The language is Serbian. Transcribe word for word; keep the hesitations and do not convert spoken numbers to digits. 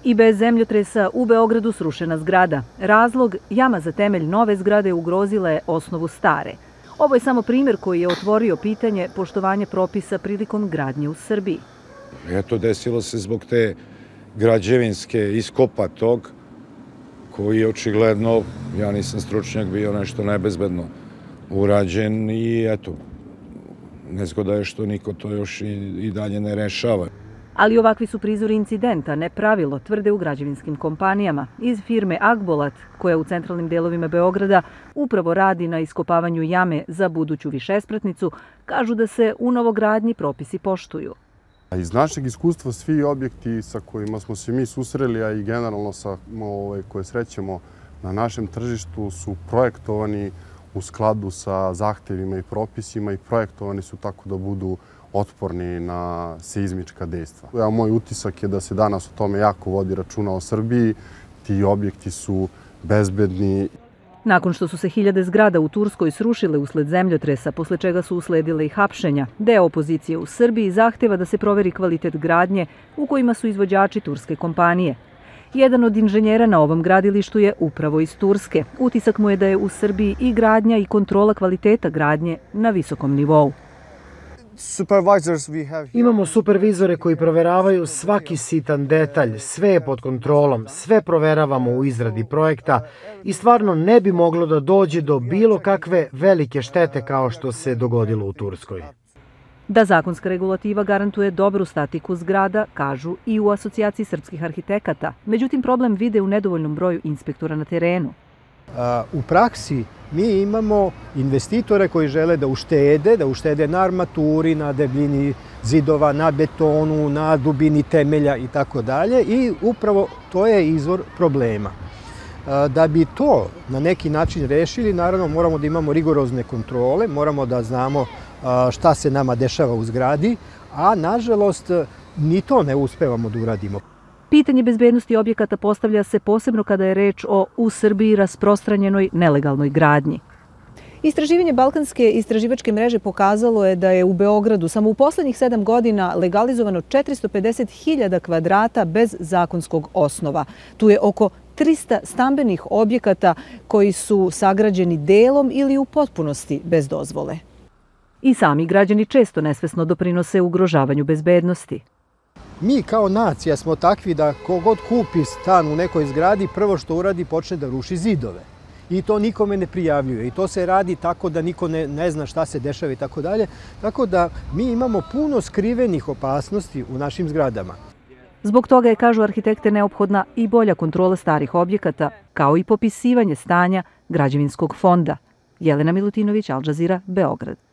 I bez zemljotresa u Beogradu srušena zgrada. Razlog, jama za temelj nove zgrade ugrozila je osnovu stare. Ovo je samo primjer koji je otvorio pitanje poštovanja propisa prilikom gradnje u Srbiji. Eto, desilo se zbog te građevinske iskopa tog, koji je očigledno, ja nisam stručnjak, bio nešto nebezbedno urađen i eto, nezgoda je što niko to još i, i dalje ne rešava. Ali ovakvi su prizori incidenta, ne pravilo, tvrde u građevinskim kompanijama. Iz firme Agbolat, koja u centralnim delovima Beograda upravo radi na iskopavanju jame za buduću višespratnicu, kažu da se u novogradnji propisi poštuju. Iz našeg iskustva svi objekti sa kojima smo se mi susreli, a i generalno sa koje srećemo na našem tržištu, su projektovani u skladu sa zahtevima i propisima i projektovani su tako da budu otporni na seizmička dejstva. Ja, moj utisak je da se danas o tome jako vodi računa o Srbiji. Ti objekti su bezbedni. Nakon što su se hiljade zgrada u Turskoj srušile usled zemljotresa, posle čega su usledile i hapšenja, deo opozicije u Srbiji zahteva da se proveri kvalitet gradnje u kojima su izvođači turske kompanije. Jedan od inženjera na ovom gradilištu je upravo iz Turske. Utisak mu je da je u Srbiji i gradnja i kontrola kvaliteta gradnje na visokom nivou. Imamo supervizore koji proveravaju svaki sitan detalj, sve je pod kontrolom, sve proveravamo u izradi projekta i stvarno ne bi moglo da dođe do bilo kakve velike štete kao što se dogodilo u Turskoj. Da zakonska regulativa garantuje dobru statiku zgrada, kažu i u Asocijaciji srpskih arhitekata. Međutim, problem vide u nedovoljnom broju inspektora na terenu. U praksi mi imamo investitore koji žele da uštede, da uštede na armaturi, na debljini zidova, na betonu, na dubini temelja i tako dalje. I upravo to je izvor problema. Da bi to na neki način rešili, naravno moramo da imamo rigorozne kontrole, moramo da znamo šta se nama dešava u zgradi, a nažalost ni to ne uspevamo da uradimo. Pitanje bezbednosti objekata postavlja se posebno kada je reč o u Srbiji rasprostranjenoj nelegalnoj gradnji. Istraživanje Balkanske istraživačke mreže pokazalo je da je u Beogradu samo u poslednjih sedam godina legalizovano četiristo pedeset hiljada kvadrata bez zakonskog osnova. Tu je oko trista stambenih objekata koji su sagrađeni delom ili u potpunosti bez dozvole. I sami građani često nesvesno doprinose ugrožavanju bezbednosti. Mi kao nacija smo takvi da kogod kupi stan u nekoj zgradi, prvo što uradi počne da ruši zidove. I to nikome ne prijavljuje. I to se radi tako da niko ne, ne zna šta se dešava i tako dalje. Tako da mi imamo puno skrivenih opasnosti u našim zgradama. Zbog toga je, kažu arhitekte, neophodna i bolja kontrola starih objekata, kao i popisivanje stanja građevinskog fonda. Jelena Milutinović, Al Jazeera, Beograd.